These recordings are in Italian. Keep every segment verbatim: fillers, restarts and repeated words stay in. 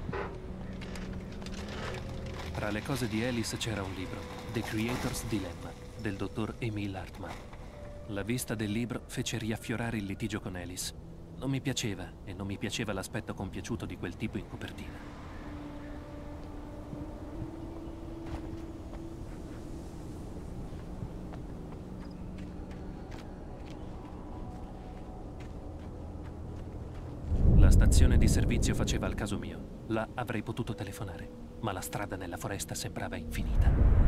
Tra le cose di Alice c'era un libro, The Creator's Dilemma, del dottor Emil Hartman. La vista del libro fece riaffiorare il litigio con Alice. Non mi piaceva, e non mi piaceva l'aspetto compiaciuto di quel tipo in copertina. La stazione di servizio faceva al caso mio. Là avrei potuto telefonare, ma la strada nella foresta sembrava infinita.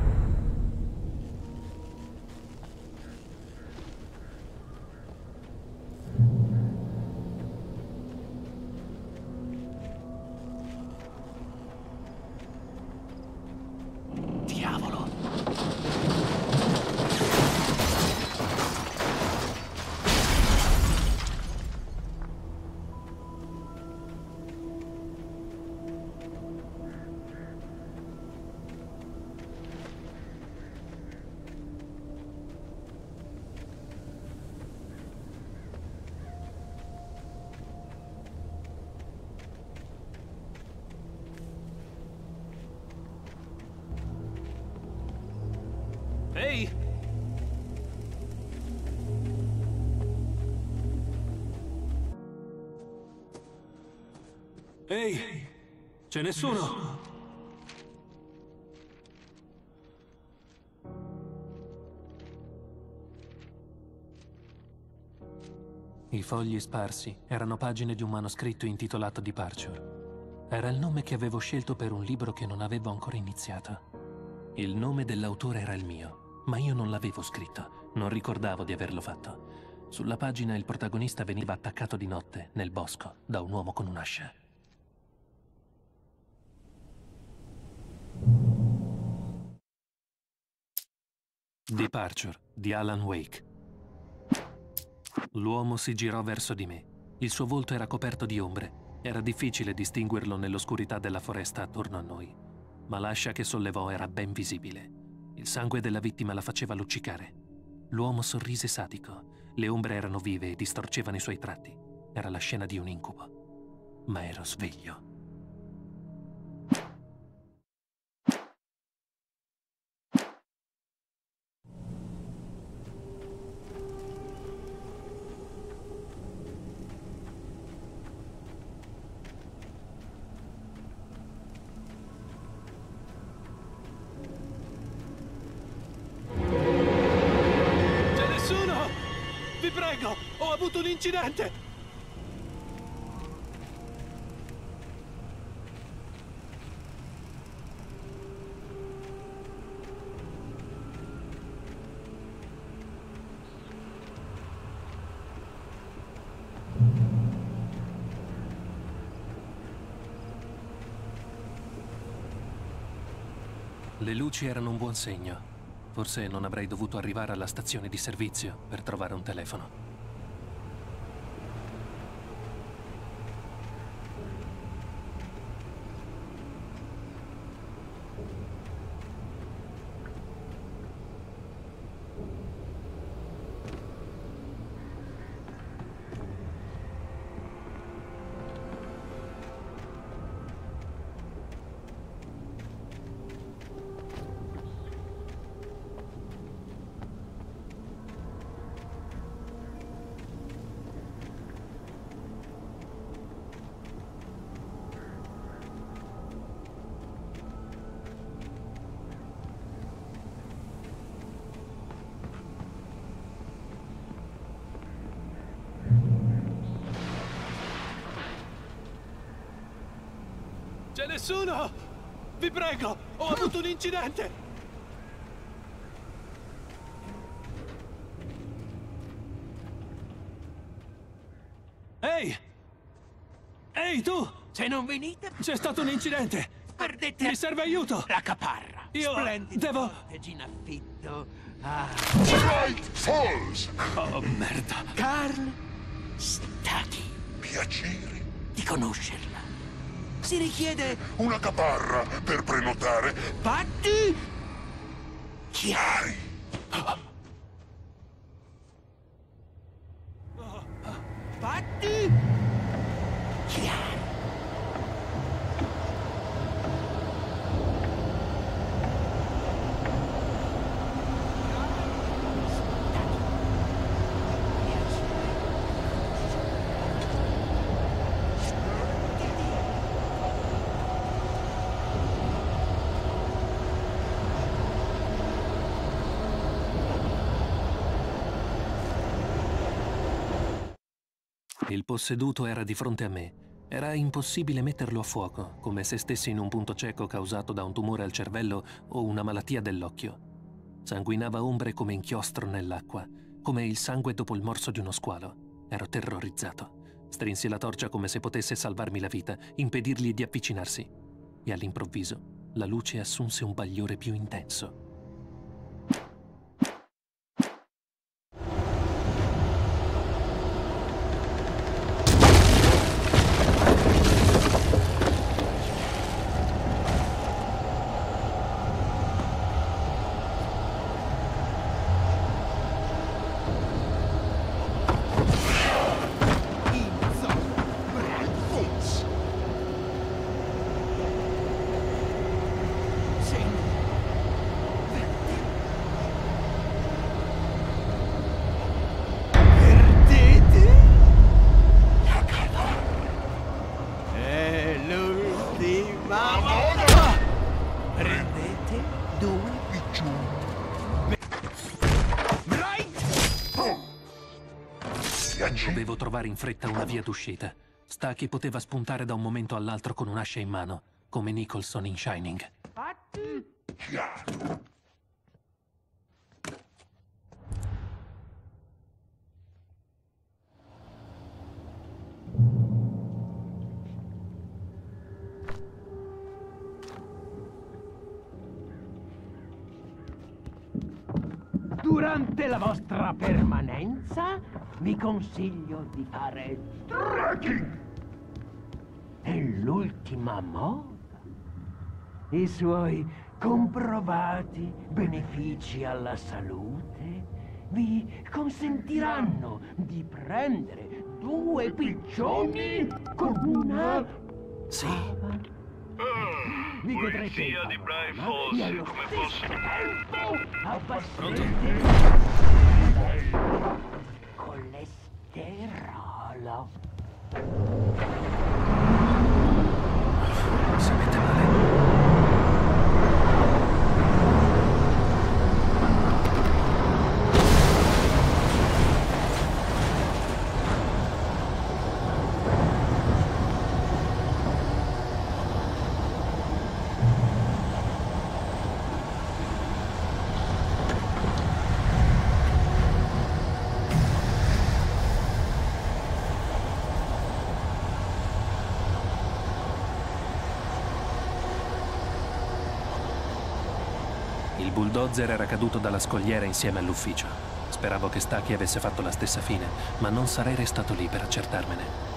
Ehi! Ehi! C'è nessuno? I fogli sparsi erano pagine di un manoscritto intitolato Departure. Era il nome che avevo scelto per un libro che non avevo ancora iniziato. Il nome dell'autore era il mio, ma io non l'avevo scritto, non ricordavo di averlo fatto. Sulla pagina il protagonista veniva attaccato di notte, nel bosco, da un uomo con un'ascia. Departure, di Alan Wake. L'uomo si girò verso di me. Il suo volto era coperto di ombre. Era difficile distinguerlo nell'oscurità della foresta attorno a noi. Ma l'ascia che sollevò era ben visibile. Il sangue della vittima la faceva luccicare. L'uomo sorrise sadico. Le ombre erano vive e distorcevano i suoi tratti. Era la scena di un incubo. Ma ero sveglio. Vi prego, ho avuto un incidente! Le luci erano un buon segno. Forse non avrei dovuto arrivare alla stazione di servizio per trovare un telefono. C'è nessuno! Vi prego, ho avuto un incidente! Ehi! Ehi, tu! Se non venite... C'è stato un incidente! Perdete... Mi serve aiuto! La caparra! Io... Splendido devo... cottage in affitto... Ah... Bright Falls! Oh, merda! Carl Stati. Piacere. Di conoscerla. Si richiede... Una caparra per prenotare. Patti... Chiari. Patti... Chiari. Il posseduto era di fronte a me. Era impossibile metterlo a fuoco, come se stessi in un punto cieco causato da un tumore al cervello o una malattia dell'occhio. Sanguinava ombre come inchiostro nell'acqua, come il sangue dopo il morso di uno squalo. Ero terrorizzato. Strinsi la torcia come se potesse salvarmi la vita, impedirgli di avvicinarsi. E all'improvviso la luce assunse un bagliore più intenso. Dovevo trovare in fretta una via d'uscita. Stachy poteva spuntare da un momento all'altro con un'ascia in mano, come Nicholson in Shining. Chiaro. Durante la vostra permanenza vi consiglio di fare trekking. È l'ultima moda. I suoi comprovati benefici alla salute vi consentiranno di prendere due piccioni con una Sì. fava. Vi godrete Polizia il di Bright panorama Falls, e allo come stesso posso- tempo abbasserete colesterolo. Si mette male. Il bulldozer era caduto dalla scogliera insieme all'ufficio. Speravo che Stachy avesse fatto la stessa fine, ma non sarei restato lì per accertarmene.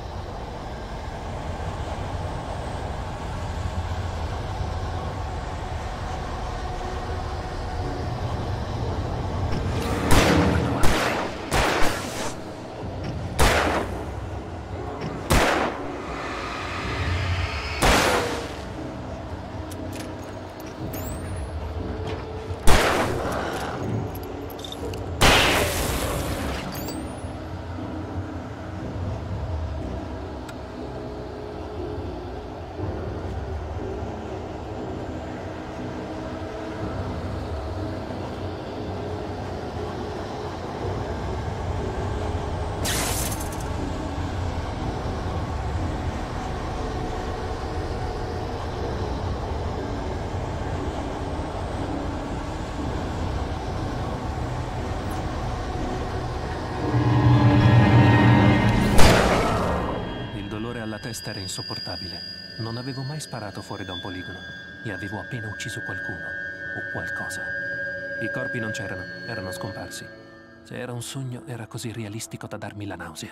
testa era insopportabile. Non avevo mai sparato fuori da un poligono e avevo appena ucciso qualcuno o qualcosa. I corpi non c'erano, erano scomparsi. Se era un sogno, era così realistico da darmi la nausea.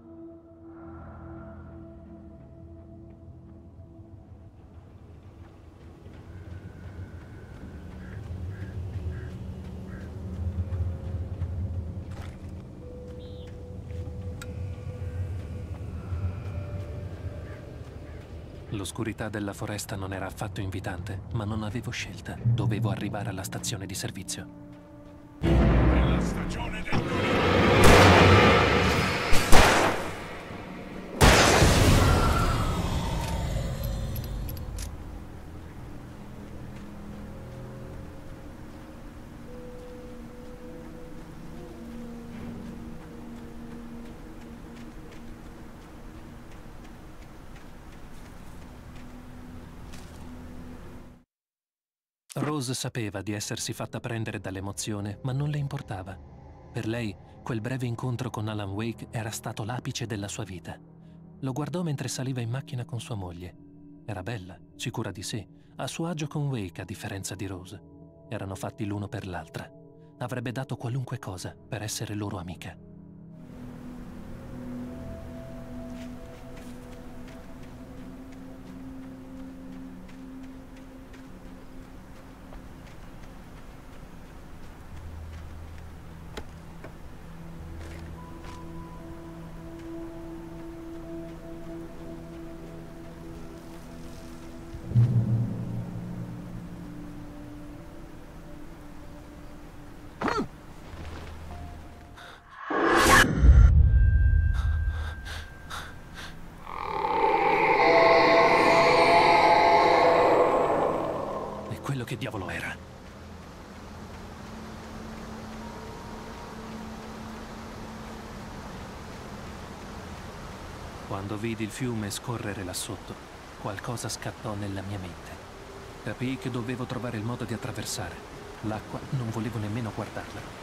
L'oscurità della foresta non era affatto invitante, ma non avevo scelta. Dovevo arrivare alla stazione di servizio. La stagione del Rose sapeva di essersi fatta prendere dall'emozione, ma non le importava. Per lei, quel breve incontro con Alan Wake era stato l'apice della sua vita. Lo guardò mentre saliva in macchina con sua moglie. Era bella, sicura di sé, a suo agio con Wake a differenza di Rose. Erano fatti l'uno per l'altra. Avrebbe dato qualunque cosa per essere loro amica. Che diavolo era? Quando vidi il fiume scorrere là sotto, qualcosa scattò nella mia mente. Capii che dovevo trovare il modo di attraversare. L'acqua non volevo nemmeno guardarla.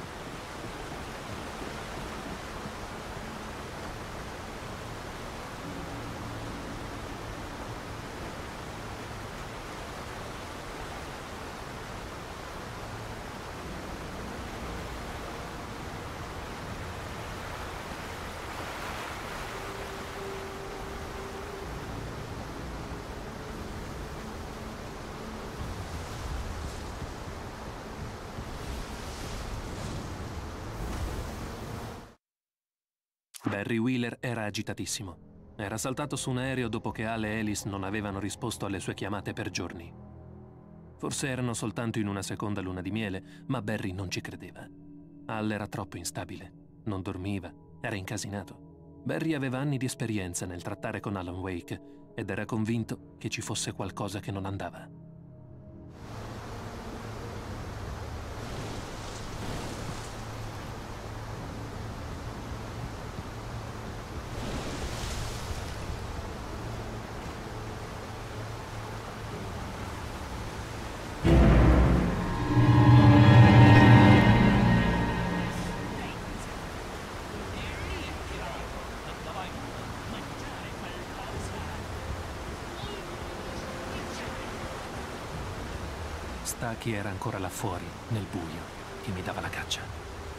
Barry Wheeler era agitatissimo. Era saltato su un aereo dopo che Al e Alice non avevano risposto alle sue chiamate per giorni. Forse erano soltanto in una seconda luna di miele, ma Barry non ci credeva. Al era troppo instabile, non dormiva, era incasinato. Barry aveva anni di esperienza nel trattare con Alan Wake ed era convinto che ci fosse qualcosa che non andava. Stacchi era ancora là fuori, nel buio, che mi dava la caccia.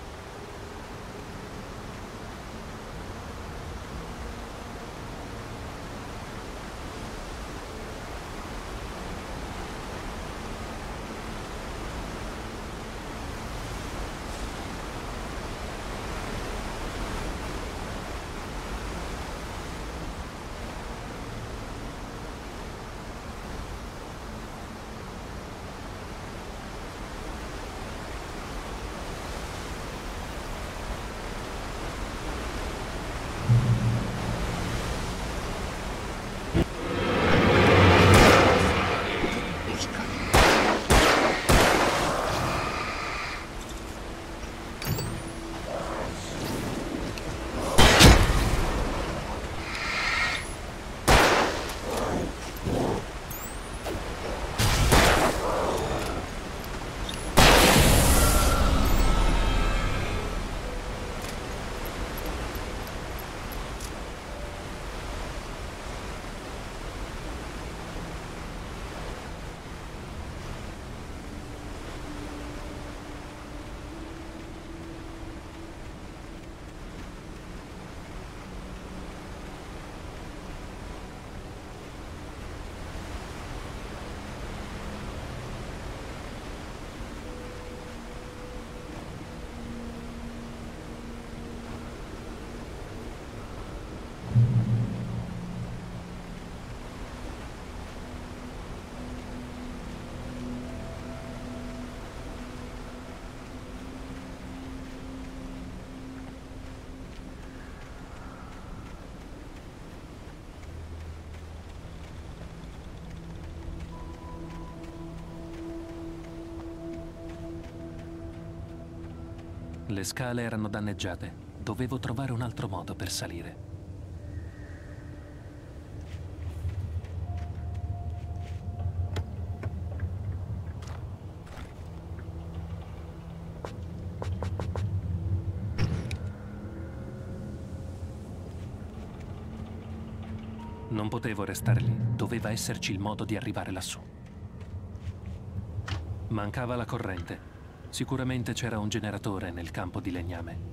Le scale erano danneggiate. Dovevo trovare un altro modo per salire. Non potevo restare lì, doveva esserci il modo di arrivare lassù. Mancava la corrente. Sicuramente c'era un generatore nel campo di legname.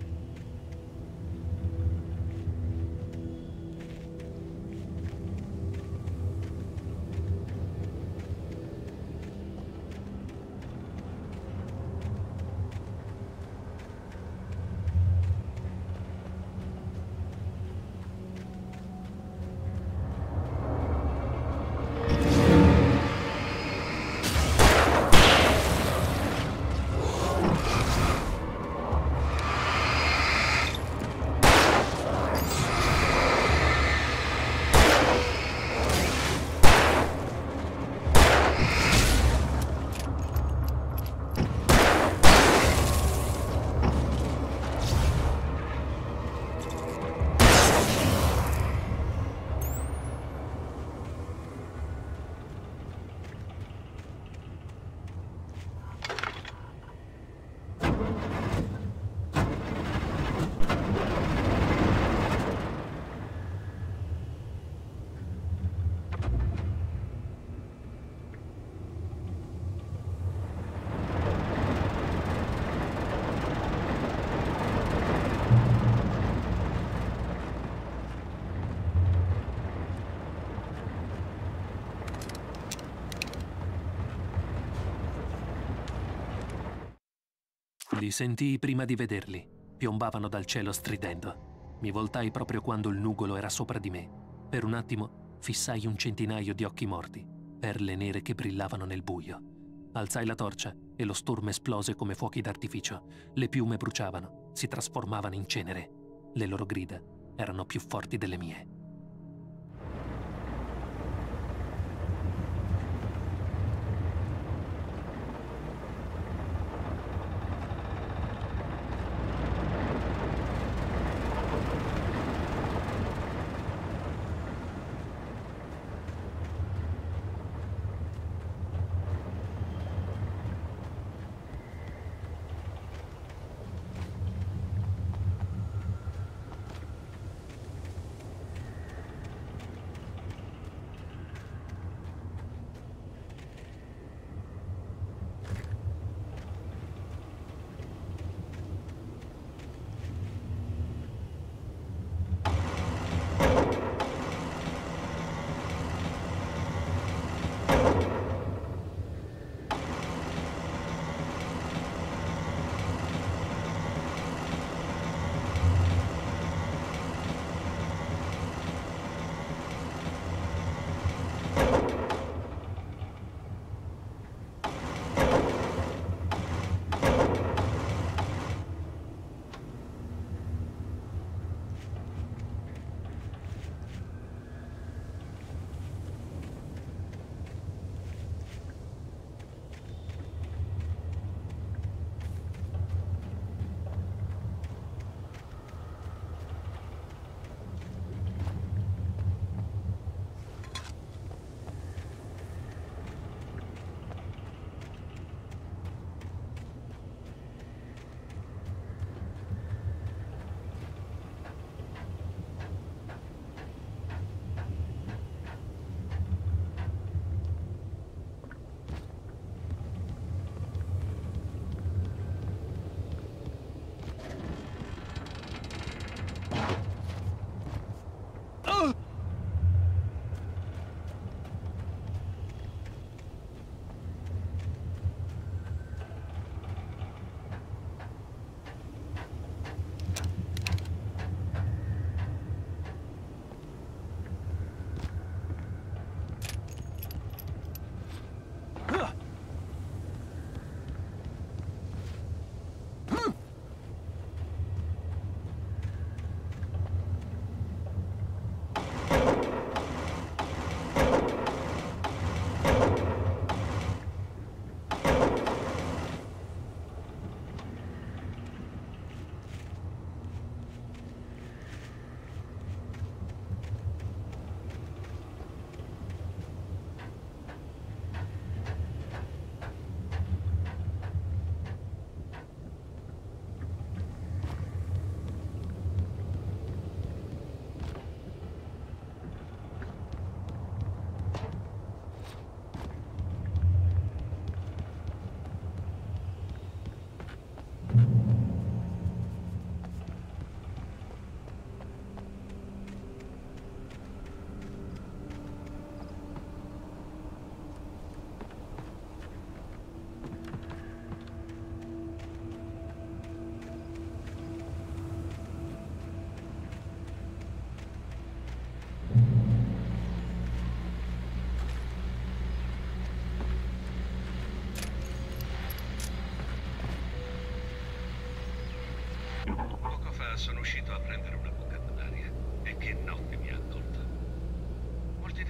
Li sentii prima di vederli. Piombavano dal cielo stridendo. Mi voltai proprio quando il nugolo era sopra di me. Per un attimo fissai un centinaio di occhi morti, perle nere che brillavano nel buio. Alzai la torcia e lo stormo esplose come fuochi d'artificio. Le piume bruciavano, si trasformavano in cenere. Le loro grida erano più forti delle mie.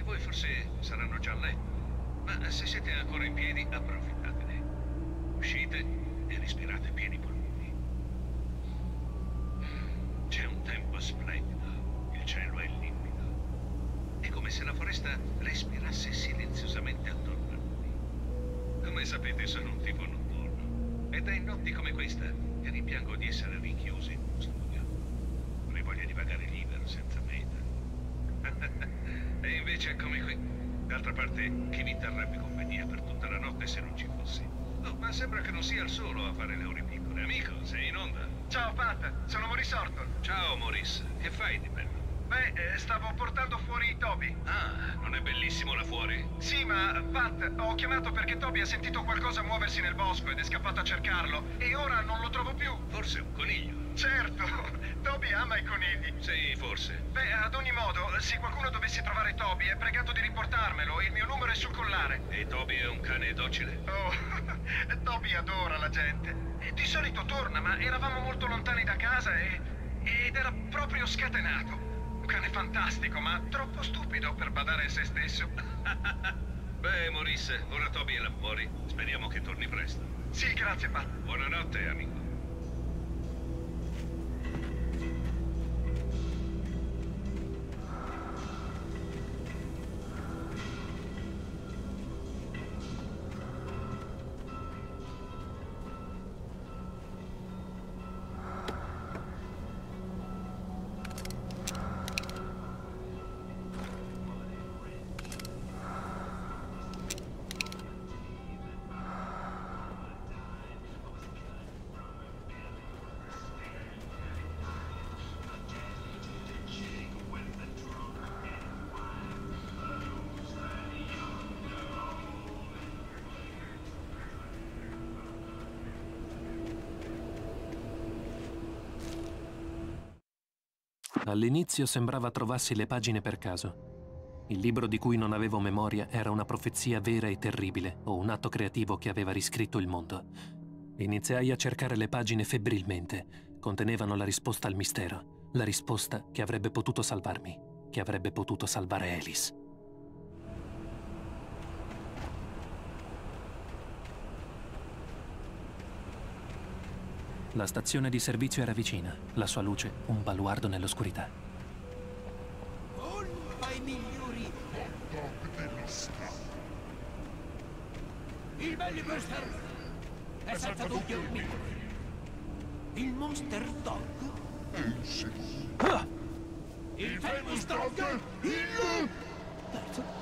voi forse saranno già a letto, ma se siete ancora in piedi, approfittatene. Uscite e respirate pieni polmoni. C'è un tempo splendido, il cielo è limpido. È come se la foresta respirasse silenziosamente attorno a noi. Come sapete, sono un tipo notturno, ed è in notti come questa che rimpiango di essere rinchiuso in uno studio. Avrei voglia di vagare libero, senza meta. E invece è come qui. D'altra parte, chi vi terrebbe compagnia per tutta la notte se non ci fossi? Oh, ma sembra che non sia il solo a fare le ore piccole. Amico, sei in onda? Ciao Pat, sono Maurice Horton. Ciao Maurice, che fai di bello? Beh, eh, stavo portando fuori Toby. Ah, non è bellissimo là fuori? Sì, ma Pat, ho chiamato perché Toby ha sentito qualcosa muoversi nel bosco ed è scappato a cercarlo. E ora non lo trovo più. Forse un coniglio. Certo, Toby ama i conigli. Sì, forse. Beh, ad ogni modo, se qualcuno dovesse trovare Toby, è pregato di riportarmelo. Il mio numero è sul collare. E Toby è un cane docile? Oh, Toby adora la gente. E di solito torna, ma eravamo molto lontani da casa e... ed era proprio scatenato. Un cane fantastico, ma troppo stupido per badare a se stesso. Beh, Maurice, ora Toby è là fuori. Speriamo che torni presto. Sì, grazie, Pat. Buonanotte, amico. All'inizio sembrava trovassi le pagine per caso. Il libro di cui non avevo memoria era una profezia vera e terribile, o un atto creativo che aveva riscritto il mondo. Iniziai a cercare le pagine febbrilmente. Contenevano la risposta al mistero, la risposta che avrebbe potuto salvarmi, che avrebbe potuto salvare Alice. La stazione di servizio era vicina, la sua luce un baluardo nell'oscurità. Colpa i migliori. Il Bellibuster è senza dubbio il migliore. Il Monster Dog. Ah! Il Famous Dog. Il terzo.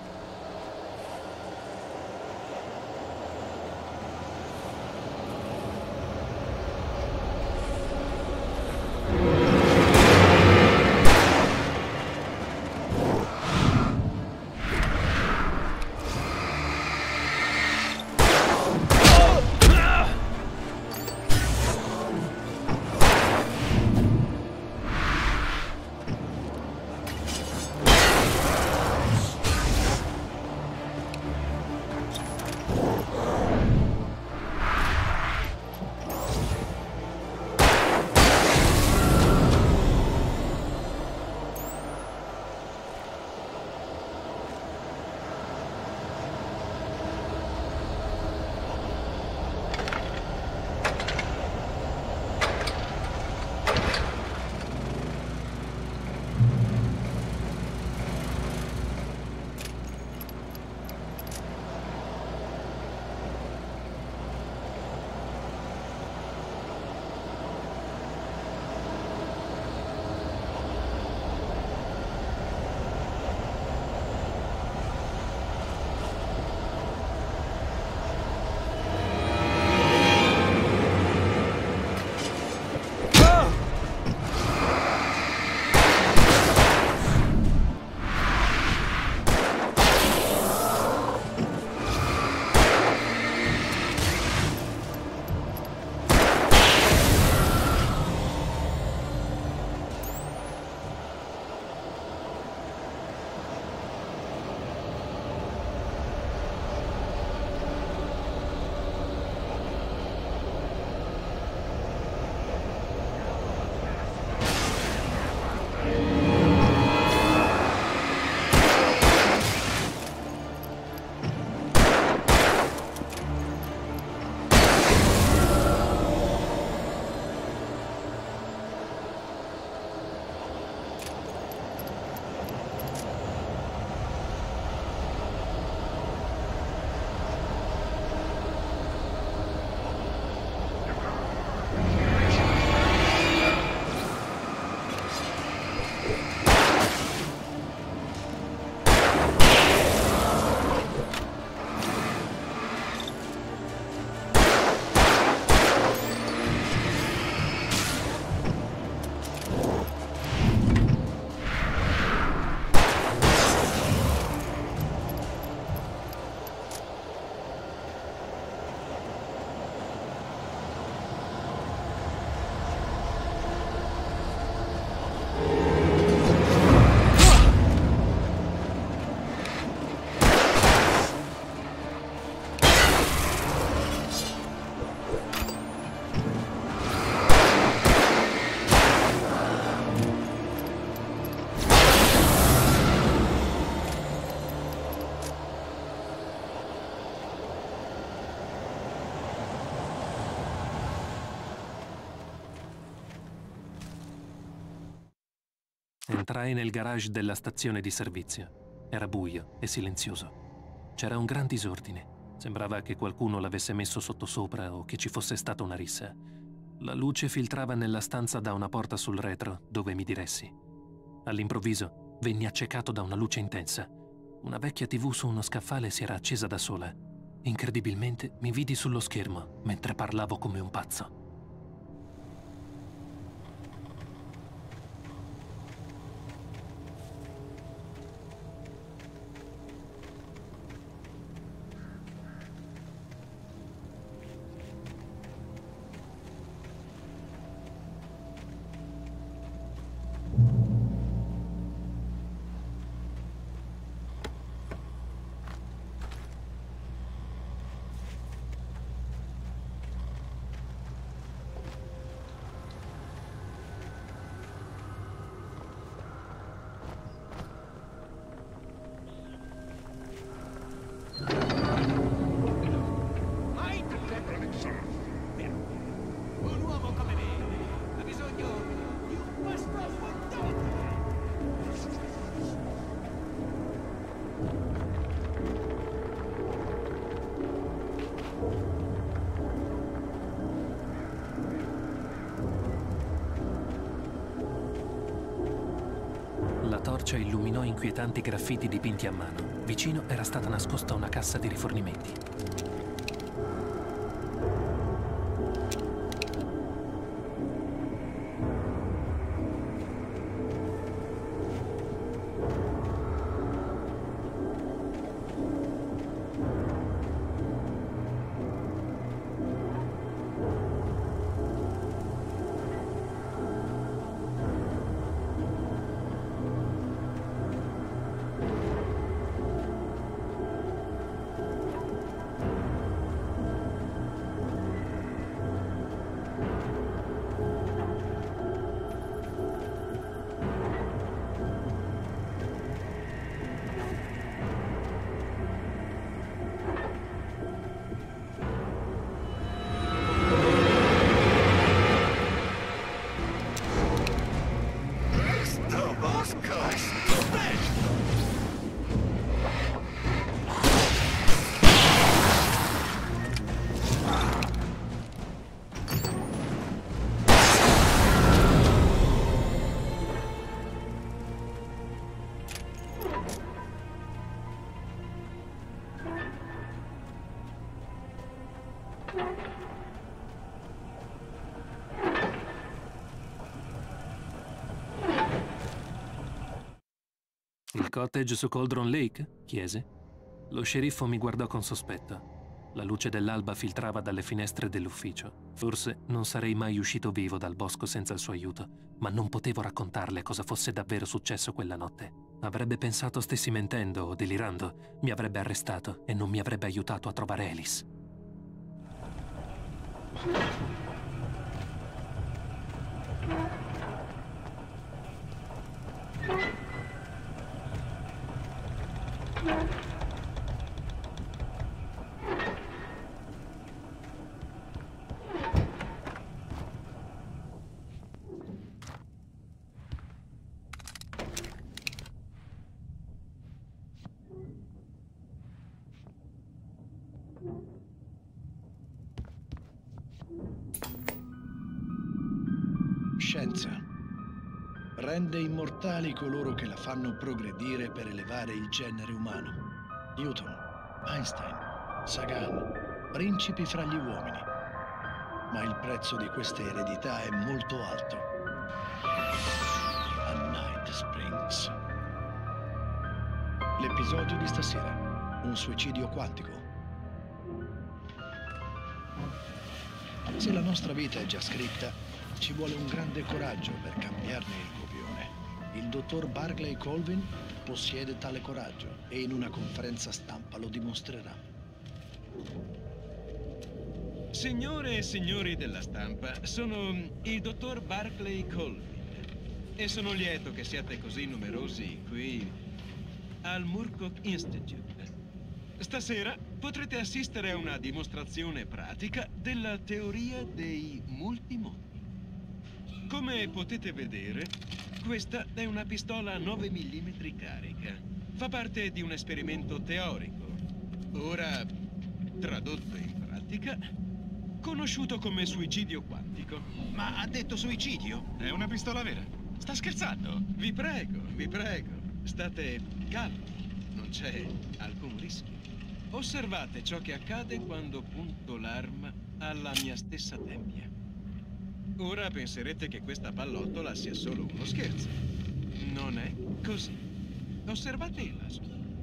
Entrai nel garage della stazione di servizio. Era buio e silenzioso. C'era un gran disordine. Sembrava che qualcuno l'avesse messo sottosopra o che ci fosse stata una rissa. La luce filtrava nella stanza da una porta sul retro, dove mi diressi. All'improvviso venni accecato da una luce intensa. Una vecchia tivù su uno scaffale si era accesa da sola. Incredibilmente mi vidi sullo schermo mentre parlavo come un pazzo. Un uomo come me ha bisogno di un mastro abbondante. La torcia illuminò inquietanti graffiti dipinti a mano. Vicino era stata nascosta una cassa di rifornimenti. Il cottage su Cauldron Lake? Chiese. Lo sceriffo mi guardò con sospetto. La luce dell'alba filtrava dalle finestre dell'ufficio. Forse non sarei mai uscito vivo dal bosco senza il suo aiuto, ma non potevo raccontarle cosa fosse davvero successo quella notte. Avrebbe pensato stessi mentendo o delirando, mi avrebbe arrestato e non mi avrebbe aiutato a trovare Alice. Scienza rende immortali coloro che la fanno progredire per elevare il genere umano. Newton, Einstein, Sagan, principi fra gli uomini. Ma il prezzo di queste eredità è molto alto. A Night Springs. L'episodio di stasera: un suicidio quantico. Se la nostra vita è già scritta, ci vuole un grande coraggio per cambiarne il copione. Il dottor Barclay Colvin possiede tale coraggio e in una conferenza stampa lo dimostrerà. Signore e signori della stampa, sono il dottor Barclay Colvin e sono lieto che siate così numerosi qui al Moorcock Institute. Stasera potrete assistere a una dimostrazione pratica della teoria dei multimondi. Come potete vedere, questa è una pistola nove millimetri carica. Fa parte di un esperimento teorico. Ora, tradotto in pratica, conosciuto come suicidio quantico. Ma ha detto suicidio? È una pistola vera? Sta scherzando? Vi prego, vi prego, state calmi, non c'è alcun rischio. Osservate ciò che accade quando punto l'arma alla mia stessa tempia. Ora penserete che questa pallottola sia solo uno scherzo. Non è così. Osservate il laso.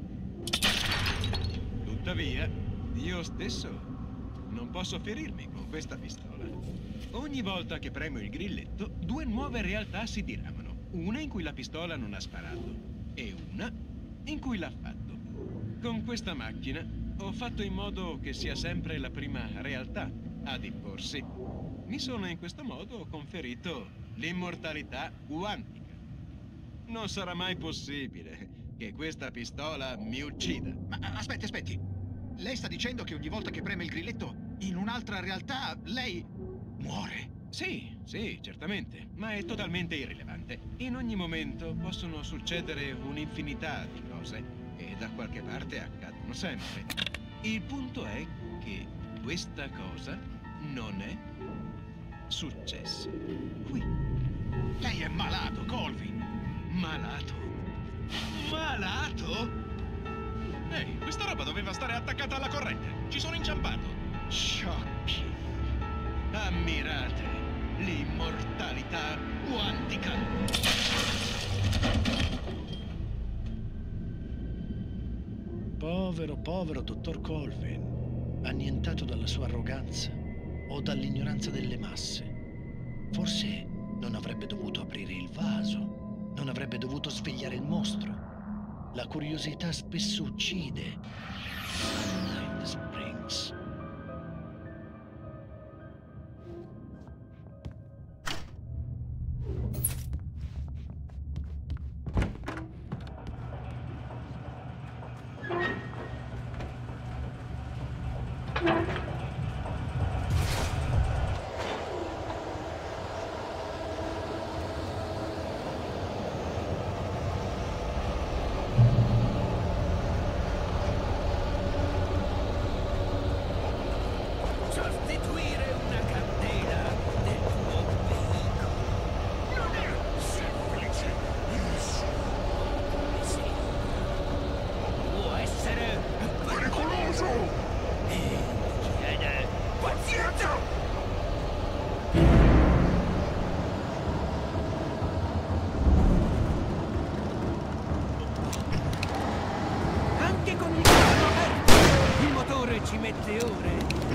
Tuttavia, io stesso non posso ferirmi con questa pistola. Ogni volta che premo il grilletto, due nuove realtà si diramano. Una in cui la pistola non ha sparato e una in cui l'ha fatto. Con questa macchina ho fatto in modo che sia sempre la prima realtà ad imporsi. Mi sono in questo modo conferito l'immortalità quantica. Non sarà mai possibile che questa pistola mi uccida. Ma aspetti, aspetti. Lei sta dicendo che ogni volta che preme il grilletto in un'altra realtà, lei muore? Sì, sì, certamente, ma è totalmente irrilevante. In ogni momento possono succedere un'infinità di cose e da qualche parte accadono sempre. Il punto è che questa cosa non è successa qui. Lei è malato, Colvin. Malato? Malato? Ehi, questa roba doveva stare attaccata alla corrente. Ci sono inciampato. Sciocchi. Ammirate l'immortalità quantica. Povero, povero dottor Colvin, annientato dalla sua arroganza o dall'ignoranza delle masse. Forse non avrebbe dovuto aprire il vaso, non avrebbe dovuto svegliare il mostro. La curiosità spesso uccide. Night Springs. Sostituire una candela del tuo veicolo non è semplice. Sì. Può essere pericoloso e richiede pazienza. Anche con il motorino aperto, il motore ci mette ore.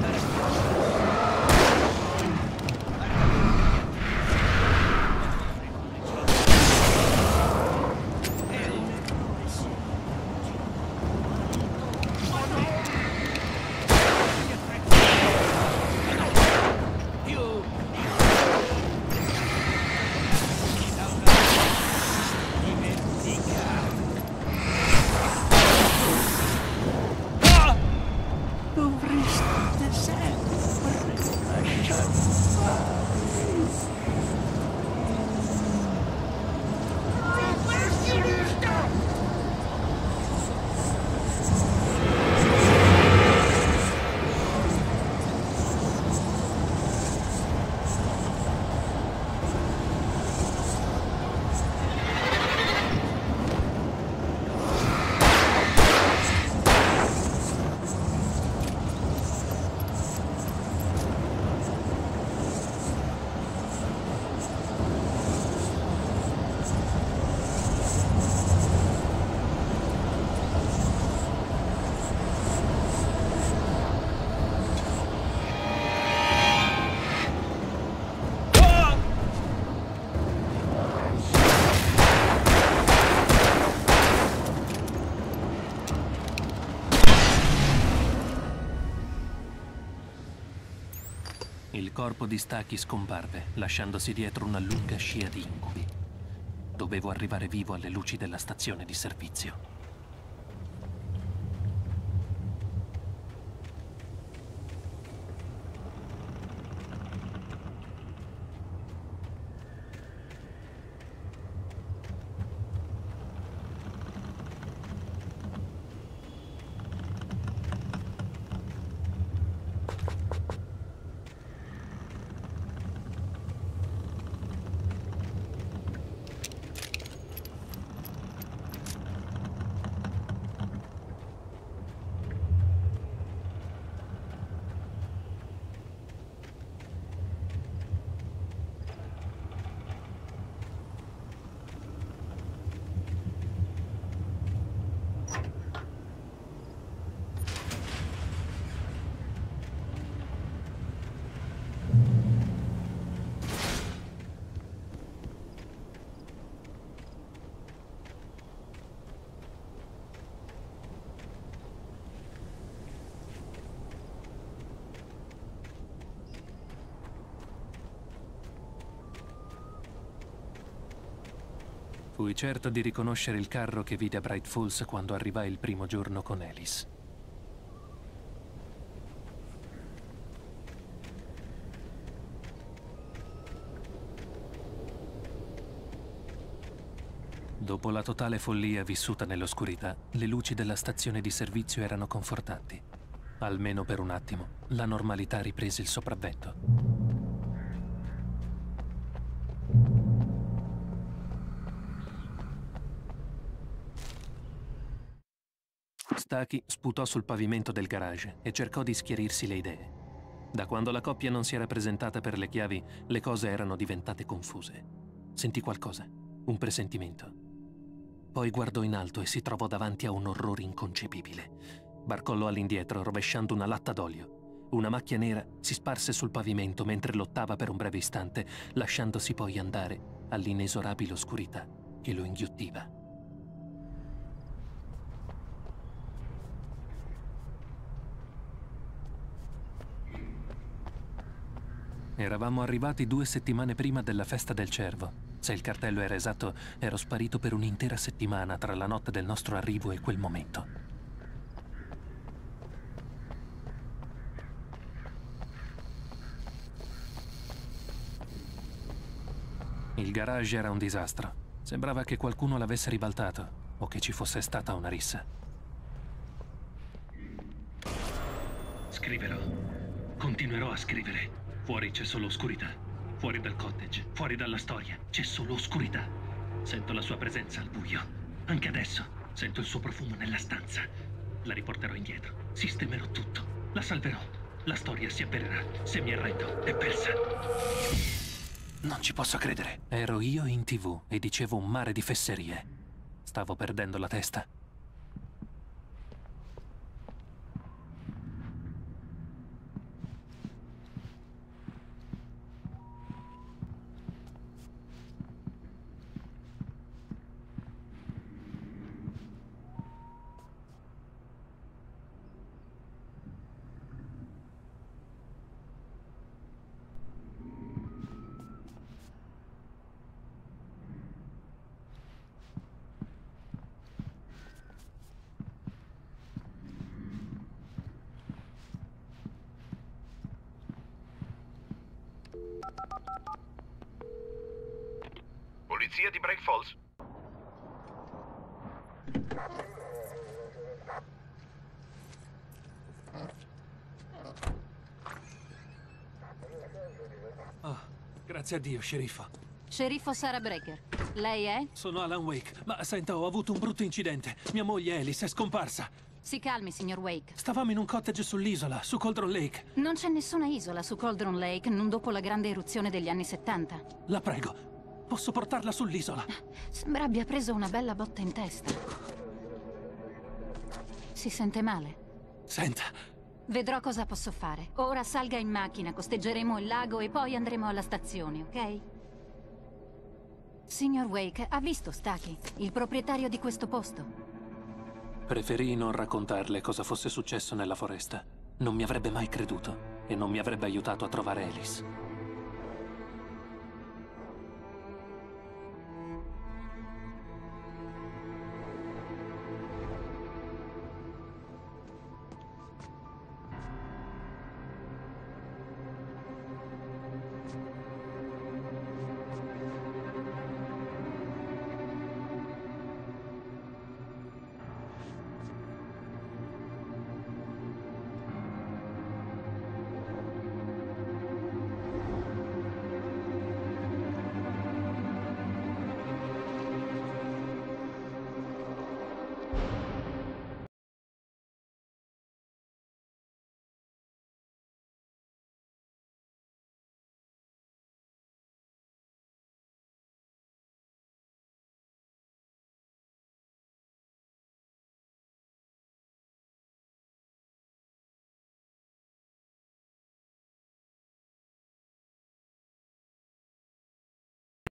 Il corpo di Stacchi scomparve, lasciandosi dietro una lunga scia di incubi. Dovevo arrivare vivo alle luci della stazione di servizio. Fui certo di riconoscere il carro che vide a Bright Falls quando arrivai il primo giorno con Alice. Dopo la totale follia vissuta nell'oscurità, le luci della stazione di servizio erano confortanti. Almeno per un attimo, la normalità riprese il sopravvento. Staki sputò sul pavimento del garage e cercò di schiarirsi le idee. Da quando la coppia non si era presentata per le chiavi, le cose erano diventate confuse. Sentì qualcosa, un presentimento. Poi guardò in alto e si trovò davanti a un orrore inconcepibile. Barcollò all'indietro, rovesciando una latta d'olio. Una macchia nera si sparse sul pavimento mentre lottava per un breve istante, lasciandosi poi andare all'inesorabile oscurità che lo inghiottiva. Eravamo arrivati due settimane prima della festa del cervo. Se il cartello era esatto, ero sparito per un'intera settimana tra la notte del nostro arrivo e quel momento. Il garage era un disastro. Sembrava che qualcuno l'avesse ribaltato o che ci fosse stata una rissa. Scriverò. Continuerò a scrivere. Fuori c'è solo oscurità. Fuori dal cottage, fuori dalla storia, c'è solo oscurità. Sento la sua presenza al buio. Anche adesso sento il suo profumo nella stanza. La riporterò indietro. Sistemerò tutto. La salverò. La storia si avvererà. Se mi arrendo, è persa. Non ci posso credere. Ero io in TV e dicevo un mare di fesserie. Stavo perdendo la testa. Polizia di Bright Falls. Oh, grazie a Dio, sceriffo. Sceriffo Sarah Breaker. Lei è? Sono Alan Wake, ma senta, ho avuto un brutto incidente. Mia moglie Alice è scomparsa. Si calmi, signor Wake. Stavamo in un cottage sull'isola, su Cauldron Lake. Non c'è nessuna isola su Cauldron Lake, non dopo la grande eruzione degli anni settanta. La prego. Posso portarla sull'isola? Sembra abbia preso una bella botta in testa. Si sente male? Senta. Vedrò cosa posso fare. Ora salga in macchina, costeggeremo il lago e poi andremo alla stazione, ok? Signor Wake, ha visto Staki, il proprietario di questo posto? Preferii non raccontarle cosa fosse successo nella foresta. Non mi avrebbe mai creduto e non mi avrebbe aiutato a trovare Alice.